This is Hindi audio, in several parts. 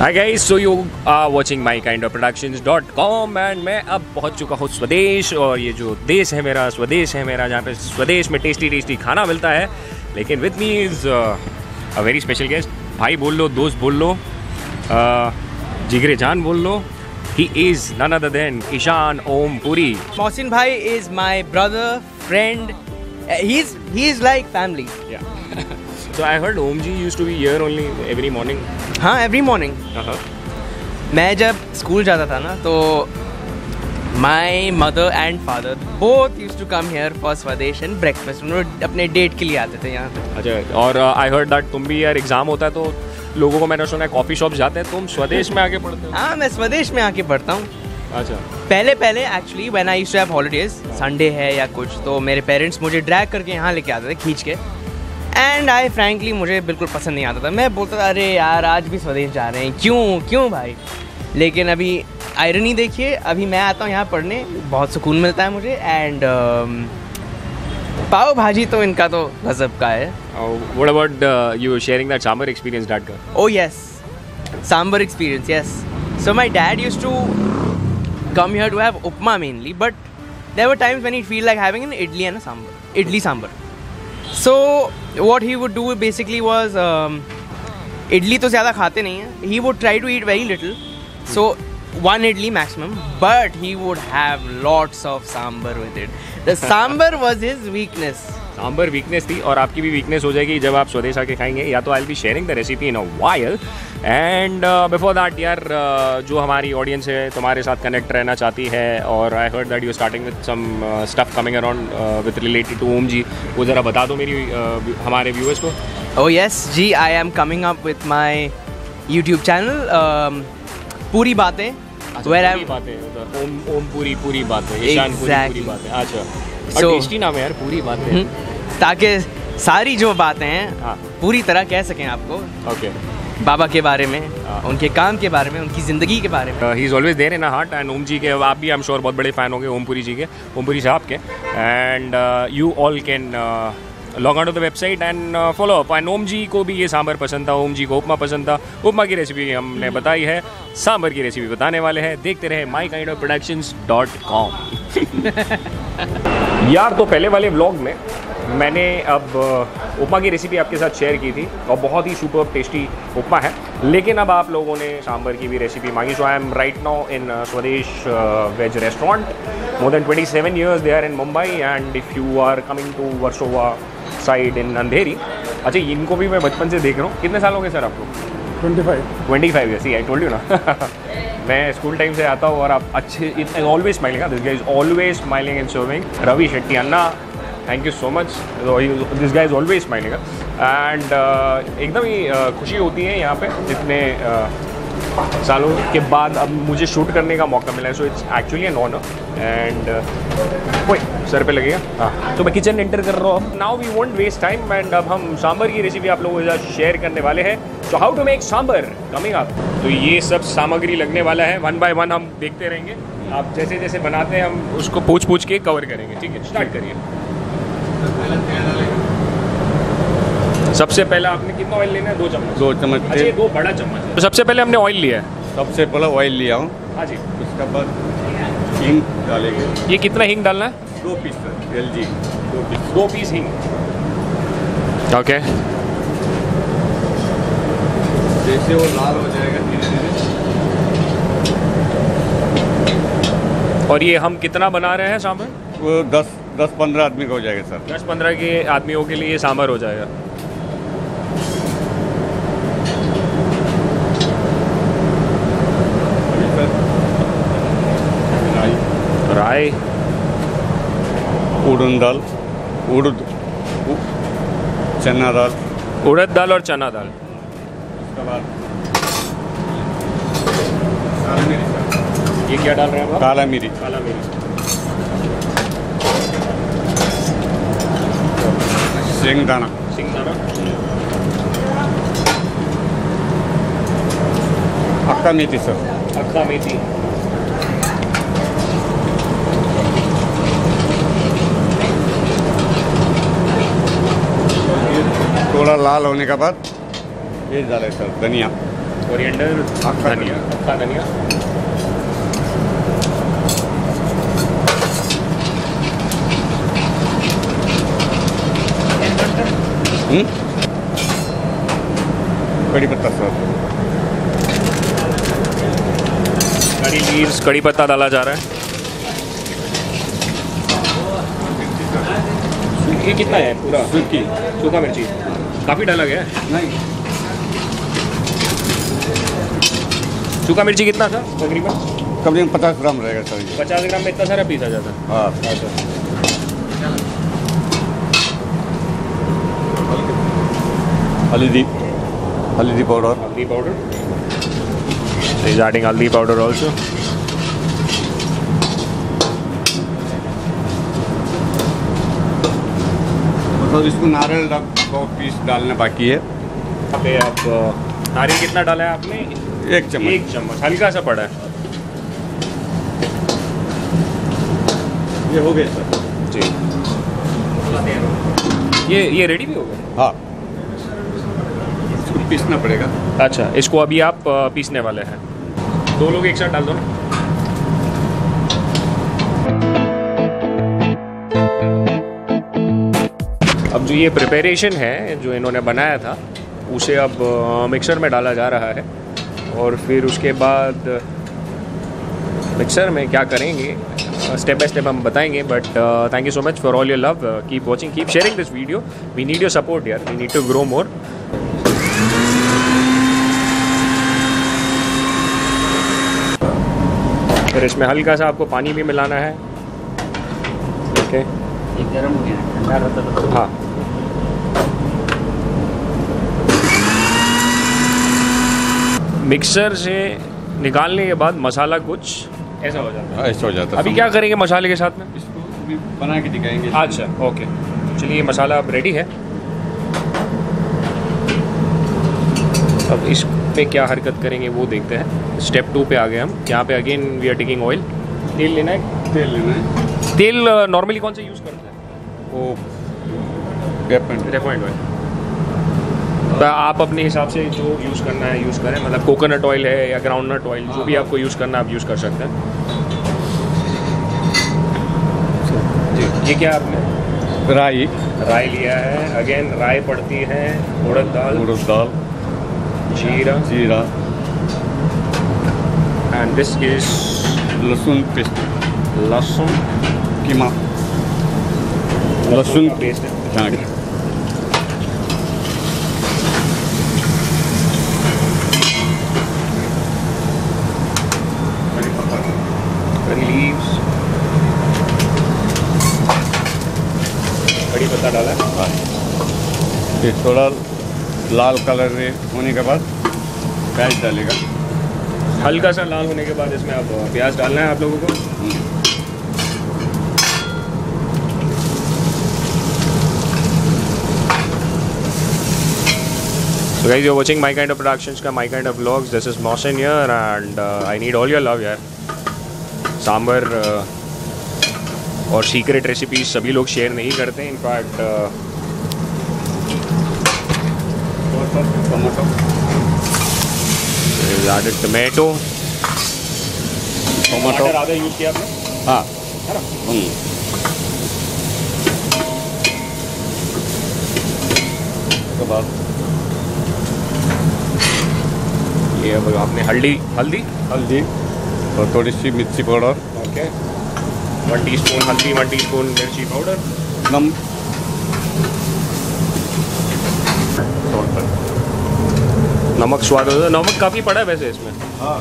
Hi guys, so you are watching mykindoproductions.com and मैं अब पहुंच चुका हूँ स्वदेश। और ये जो देश है मेरा, स्वदेश है मेरा, जहाँ पे स्वदेश में टेस्टी खाना मिलता है। लेकिन with me is a very special guest. भाई बोल लो, दोस्त बोल लो, जिगरे जान बोल लो। He is none other than Ishaan Om Puri. Mohsin bhai is my brother, friend. He's like family. Yeah. So I heard Omji used to be here only every morning. हाँ, every morning. मैं जब स्कूल जाता था ना तो my mother and father both used to come here for Swadesh and breakfast. उन्होंने अपने डेट के लिए आते थे यहाँ। अच्छा, और I heard that तुम भी यार एग्जाम होता है तो लोगों को मैंने सुना है कॉफ़ी शॉप जाते हैं, तुम स्वदेश में आके पढ़ते हो? हाँ, मैं स्वदेश में आके पढ़ता हूँ। अच्छा। पहले actually when I used to have holidays, Sunday है या कुछ, तो मेरे पेरेंट्स मुझे ड्रैग करके यहाँ लेके आते थे खींच के। एंड आई फ्रैंकली मुझे बिल्कुल पसंद नहीं आता था। मैं बोलता था अरे यार आज भी स्वदेश जा रहे हैं, क्यों भाई। लेकिन अभी आयरनी देखिए, अभी मैं आता हूँ यहाँ पढ़ने, बहुत सुकून मिलता है मुझे। एंड पाव भाजी तो इनका तो गजब का है। What about you sharing that Sambar experience, Dad? Oh yes, Sambar experience, yes. So my dad used to come here to have upma mainly, but there were times when he'd feel like having an idli and a sambar, idli sambar. So what he would do basically was idli तो ज़्यादा खाते नहीं हैं. He would try to eat very little, so one idli maximum, but he would have lots of sambar with it. The sambar was his weakness. Sambar weakness थी और आपकी भी वीकनेस हो जाएगी जब आप स्वदेश आके खाएंगे, या तो I will be sharing the recipe in a while. And before that यार, जो हमारी ऑडियंस है तुम्हारे साथ कनेक्ट रहना चाहती है, और I heard that you starting with some stuff coming around with related to Om ji, वो ज़रा बता दो मेरी हमारे व्यूअर्स को। Oh yes ji, I am coming up with my YouTube channel पूरी बातें, where I'm ओम पूरी, पूरी बातें, ईशान पूरी बातें। अच्छा, और टेस्टी नाम है यार, पूरी बातें, ताकि सारी जो बातें हैं हाँ पूरी तरह कह सकें आपको। ओके, बाबा के बारे में, उनके काम के बारे में, उनकी ज़िंदगी के बारे में। He is always there in a heart. And Om ji के आप भी आई एम श्योर बहुत बड़े फ़ैन होंगे ओम पुरी जी के, ओम पुरी साहब के। And you all can log on to the website and follow up. And Om ji को भी ये सांभर पसंद था, ओम जी को उपमा पसंद था। उपमा की रेसिपी हमने बताई है, सांभर की रेसिपी बताने वाले हैं। देखते रहे mykindoproductions.com। यार, तो पहले वाले व्लॉग में मैंने अब उपमा की रेसिपी आपके साथ शेयर की थी और बहुत ही सुपर टेस्टी उपमा है। लेकिन अब आप लोगों ने सांभर की भी रेसिपी मांगी। So I am right now in Swadesh veg restaurant. More than 27 years they are in Mumbai. And if you are coming to Versova side in Andheri. अच्छा, इनको भी मैं बचपन से देख रहा हूँ। कितने साल हो गए सर आपको? 25 years। आई टोल्ड यू ना। मैं स्कूल टाइम से आता हूँ और आप अच्छे always smiling. This guy is always smiling and serving. Ravi Shetty अन्ना, thank you so much. This guy is always smiling. And एकदम ही खुशी होती है यहाँ पे इतने सालों के बाद अब मुझे शूट करने का मौका मिला है। So it's actually an honour. And कोई सर पे लगेगा। हाँ, तो मैं किचन एंटर कर रहा हूँ। Now we won't waste time and अब हम सांभर की रेसिपी आप लोगों के साथ शेयर करने वाले हैं। So how to make sambar coming up. तो ये सब सामग्री लगने वाला है, वन बाय वन हम देखते रहेंगे। आप जैसे जैसे बनाते हैं हम उसको पूछ के कवर करेंगे। ठीक है, स्टार्ट करिए। सबसे पहले आपने कितना ऑयल लेना है? 2 चम्मच। 2 चम्मच। अच्छा, 2 बड़ा चम्मच। तो सबसे पहले हमने ऑयल लिया है। सबसे पहले ऑयल लिया हूँ। हाँ जी। उसके बाद हींग डालेंगे। ये कितना हींग डालना है? 2 पीस LG, 2 पीस हींग। ओके। जैसे वो लाल हो जाएगा धीरे धीरे। और ये हम कितना बना रहे हैं सांभर? वो 10-15 आदमी का हो जाएगा सर। 10-15 के आदमियों के लिए ये सांभर हो जाएगा। राई, उड़द दाल, चना दाल, उड़द दाल और चना दाल। उसके बाद ये क्या डाल रहे हैं आप? काला मिर्च, शेंगदाना, अक्का मेथी सर, अक्का मेथी। थोड़ा लाल होने के बाद ये डाले सर धनिया। कोरिएंडर, अक्का धनिया, अक्का धनिया, कड़ी पत्ता सर, कड़ी लीव्स, कड़ी पत्ता डाला जा रहा है। ये कितना है पूरा? सूखी सूखा मिर्ची काफ़ी डाला गया है। नहीं, सूखा मिर्ची कितना था तकरीबन? कम से कम 50 ग्राम रहेगा सर ये। 50 ग्राम में इतना सारा पीसा जाता है। हाँ, हल्दी, हल्दी पाउडर, हल्दी powder, is adding haldi powder also. तो इसको नारियल का पीस डालना बाकी है। यहाँ पे अब नारियल कितना डाला है आपने? 1 चम्मच। 1 चम्मच, हल्का सा पड़ा है। ये हो गया सर जी, ये रेडी भी हो गया? हाँ, इसको पीसना पड़ेगा। अच्छा, इसको अभी आप पीसने वाले हैं। 2 लोग एक साथ डाल दो ना। अब जो ये प्रिपरेशन है जो इन्होंने बनाया था उसे अब मिक्सर में डाला जा रहा है और फिर उसके बाद मिक्सर में क्या करेंगे स्टेप बाय स्टेप हम बताएंगे। But thank you so much for all your love, keep watching, keep sharing this video, we need your support यार, we need to grow more. फिर इसमें हल्का सा आपको पानी भी मिलाना है। ओके, ये गर्म हो गया, ठंडा रहता तो हाँ, मिक्सर से निकालने के बाद मसाला कुछ ऐसा हो जाता है। ऐसा हो जाता है। अभी क्या करेंगे मसाले के साथ में? इसको अभी बना के दिखाएंगे। अच्छा, ओके, चलिए मसाला अब रेडी है। अब इस पे क्या हरकत करेंगे वो देखते हैं। स्टेप 2 पे आ गए हम। यहाँ पे again we are taking oil. तेल लेना है? तेल लेना है। तेल नॉर्मली कौन सा यूज़ करते हैं? वो रिफाइंड ऑयल। तो आप अपने हिसाब से जो यूज़ करना है यूज़ करें, मतलब कोकोनट ऑयल है या ग्राउंडनट ऑयल, जो भी आपको यूज़ करना है आप यूज़ कर सकते हैं। जी, ये क्या आपने? राई, राई लिया है। अगेन राई पड़ती है, उड़द दाल, जीरा, and this is lahsun paste, लहसुन कीमा, लहसुन का पेस्ट है। हाँ, करी लीव्स, कड़ी पत्ता डाला है। हाँ। ये थोड़ा लाल कलर होने के बाद प्याज डालेगा। हल्का सा लाल होने के बाद इसमें अब प्याज डालना है आप लोगों को। So guys, you're watching my kind of productions का my kind of vlogs. This is Mohsin here and I need all your love यार। सांबर और सीक्रेट रेसिपीज सभी लोग शेयर नहीं करते। इनफैक्ट टमाटो टमाटर आधा यूज़ किया आपने? हाँ, है ना? उसके बाद ये अब आपने हल्दी और थोड़ी सी मिर्ची पाउडर, ओके, 1 टीस्पून हल्दी, 1 टीस्पून मिर्ची पाउडर, नमक स्वाद अनुसार। नमक काफ़ी पड़ा है वैसे इसमें। हाँ,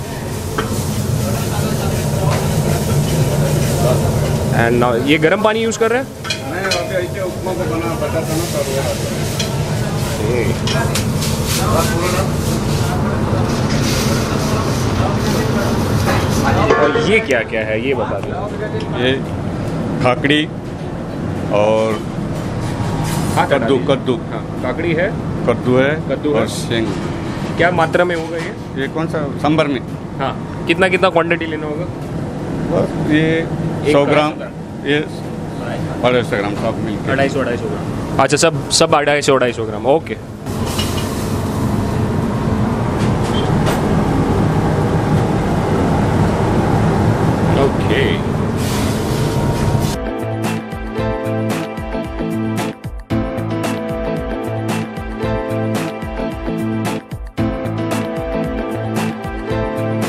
एंड ये गर्म पानी यूज़ कर रहे हैं? मैं अभी ऐसे उपमा को बताता ना और ये क्या क्या है ये बता दें। ये खाकड़ी और कद्दू, हाँ, काकड़ी है, कद्दू है, कद्दू और है। शेंग। क्या मात्रा में होगा ये? कौन सा सांबर में? हाँ, कितना क्वांटिटी लेना होगा? बस ये 100 ग्राम, ये 250 ग्राम सब मिलकर 250 ग्राम। अच्छा, सब 250 gram, okay.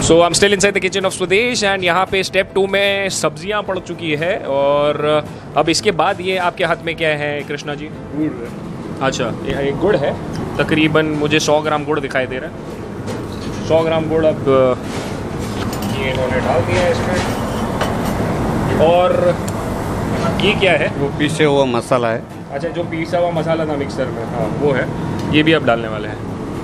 So I am still inside the kitchen of Swadesh and यहाँ पे स्टेप 2 में सब्जियाँ पड़ चुकी है और अब इसके बाद ये आपके हाथ में क्या है कृष्णा जी? गुड़। अच्छा, ये गुड़ है, तकरीबन मुझे 100 ग्राम गुड़ दिखाई दे रहा है। 100 ग्राम गुड़ अब ये इन्होंने डाल दिया है इसमें। और ये क्या है? वो पीसे हुआ मसाला है। अच्छा, जो पीसा हुआ मसाला था मिक्सर में, हाँ वो है, ये भी अब डालने वाले हैं।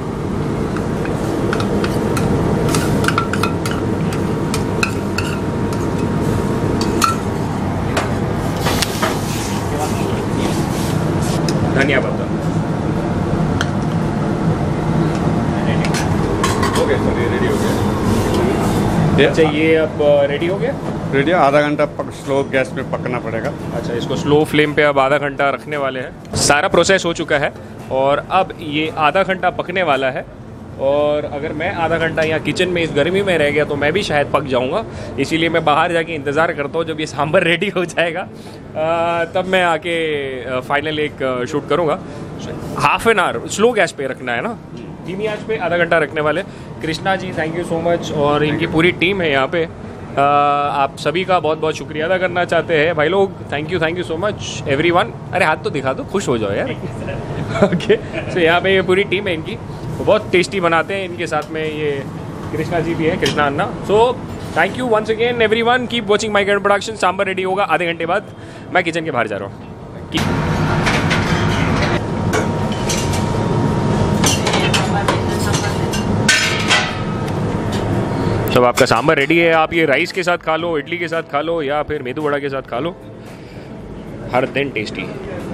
धनिया पत्ता। ओके सर, ये रेडी हो गया। अच्छा, ये अब रेडी हो गया? रेडी, आधा घंटा स्लो गैस पे पकना पड़ेगा। अच्छा, इसको स्लो फ्लेम पे अब आधा घंटा रखने वाले हैं। सारा प्रोसेस हो चुका है और अब ये आधा घंटा पकने वाला है। और अगर मैं आधा घंटा यहाँ किचन में इस गर्मी में रह गया तो मैं भी शायद पक जाऊँगा, इसीलिए मैं बाहर जाके इंतज़ार करता हूँ जब ये सांभर रेडी हो जाएगा तब मैं आके फाइनल एक शूट करूँगा। Half an hour slow gas पे रखना है ना, धीमी आंच पे आधा घंटा रखने वाले। Krishna ji thank you so much, और इनकी पूरी टीम है यहाँ पे, आप सभी का बहुत बहुत शुक्रिया अदा करना चाहते हैं भाई लोग। Thank you so much everyone. अरे हाथ तो दिखा दो, खुश हो जाओ यार। ओके, सो यहाँ पे ये पूरी टीम है इनकी, वो बहुत टेस्टी बनाते हैं। इनके साथ में ये कृष्णा जी भी है, कृष्णा अन्ना। So thank you once again everyone, keep watching my production. Sambar ready होगा आधे घंटे बाद, मैं किचन के बाहर जा रहा हूँ। सब आपका सांभर रेडी है। आप ये राइस के साथ खा लो, इडली के साथ खा लो, या फिर मेदू वड़ा के साथ खा लो, हर दिन टेस्टी।